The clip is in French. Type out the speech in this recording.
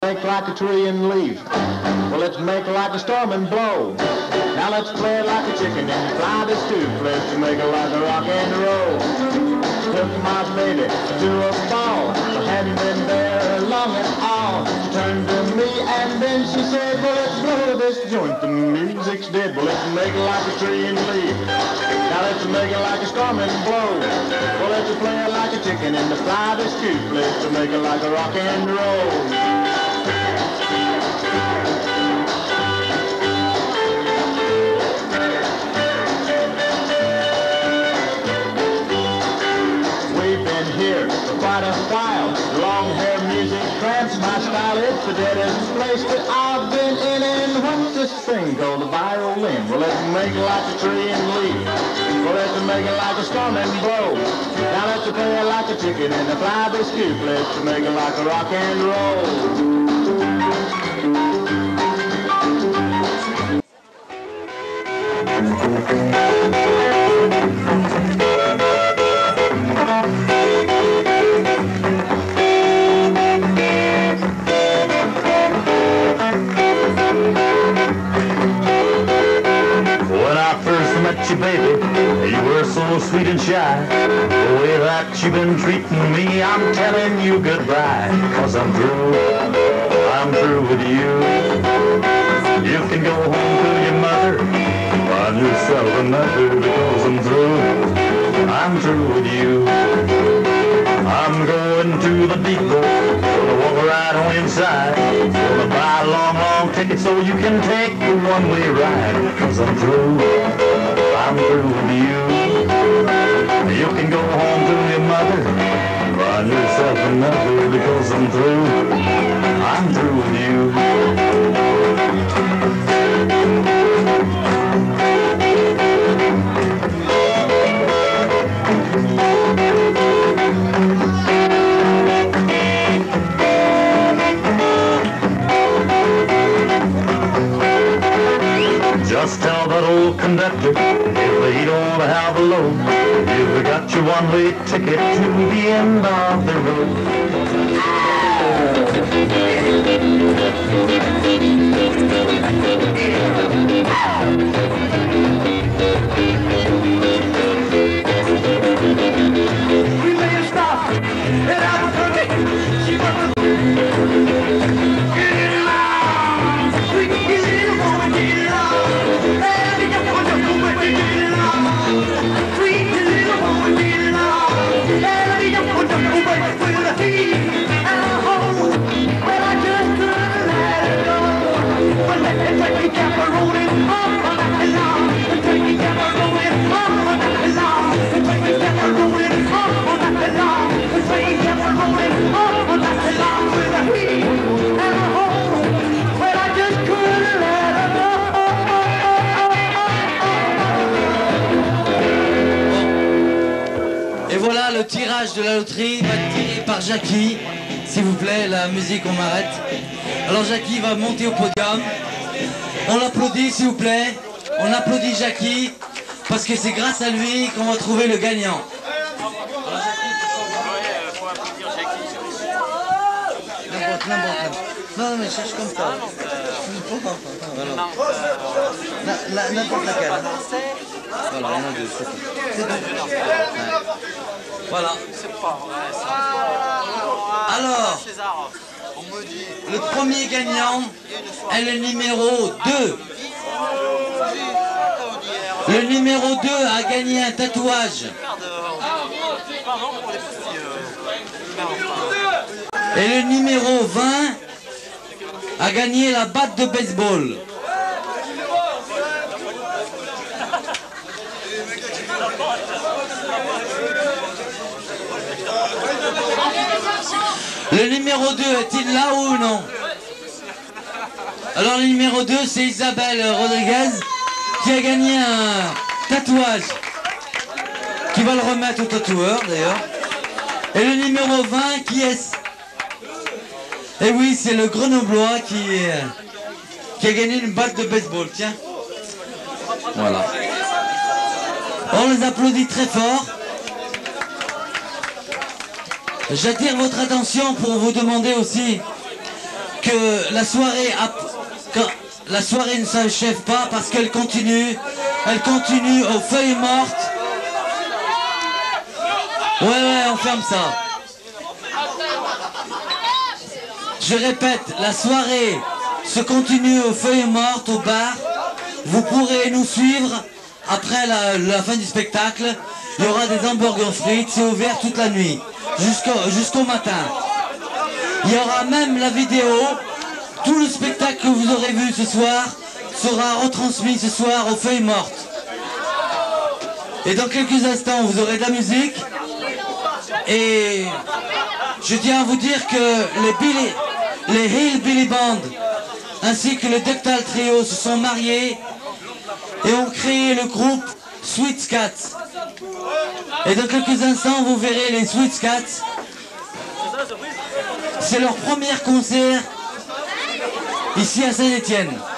Make like a tree and leaf. Well, let's make like a storm and blow. Now let's play it like a chicken and fly this tube. Let's make it like a rock and roll. Took my baby to a ball. I hadn't been there long at all. She turned to me and then she said, well, let's blow this joint. The music's dead. Well, let's make it like a tree and leaf. Now let's make it like a storm and blow. Well, let's play it like a chicken and fly this tube. Let's make it like a rock and roll. Here for quite a while. Long hair music cramps my style. It's the deadest place that I've been in. And what's this thing called the violin? Well, let's make it like a tree and leaf. Well, let's make it like a storm and blow. Now let's play it like a chicken and fly this coop. Let's make it like a rock and roll. You, baby, you were so sweet and shy. The way that you've been treating me, I'm telling you goodbye. Cause I'm through with you. You can go home to your mother, find yourself another. Because I'm through with you. I'm going to the depot, gonna walk right on inside. Gonna buy a long, long ticket so you can take the one-way ride. Cause I'm through with you. You can go home to your mother, find yourself another. Because I'm through with you. Just tell that old conductor, if he don't have a load, you've got your one-way ticket to the end of the road. We made a stop in Albuquerque. She was le tirage de la loterie va être tiré par Jackie. S'il vous plaît, la musique, on m'arrête. Alors Jackie va monter au podium. On l'applaudit, s'il vous plaît. On applaudit Jackie parce que c'est grâce à lui qu'on va trouver le gagnant. Non, mais cherche comme ça. N'importe laquelle. Voilà, il y en a deux, c'est tout. Voilà. Alors, le premier gagnant est le numéro 2. Le numéro 2 a gagné un tatouage. Et le numéro 20 a gagné la batte de baseball. Le numéro 2 est-il là ou non? Alors le numéro 2 c'est Isabelle Rodriguez qui a gagné un tatouage qui va le remettre au tatoueur d'ailleurs. Et le numéro 20 qui est... Et oui, c'est le Grenoblois qui a gagné une batte de baseball, tiens. Voilà. On les applaudit très fort. J'attire votre attention pour vous demander aussi que la soirée ne s'achève pas parce qu'elle continue. Elle continue aux feuilles mortes. Ouais, on ferme ça. Je répète, la soirée se continue aux feuilles mortes, au bar. Vous pourrez nous suivre après la fin du spectacle. Il y aura des hamburgers frites, c'est ouvert toute la nuit, jusqu'au matin. Il y aura même la vidéo. Tout le spectacle que vous aurez vu ce soir sera retransmis ce soir aux feuilles mortes. Et dans quelques instants, vous aurez de la musique. Et je tiens à vous dire que les Hillbilly Band ainsi que le Ductal Trio se sont mariés et ont créé le groupe Sweet Cats. Et dans quelques instants, vous verrez les Sweet Cats. C'est leur premier concert ici à Saint-Étienne.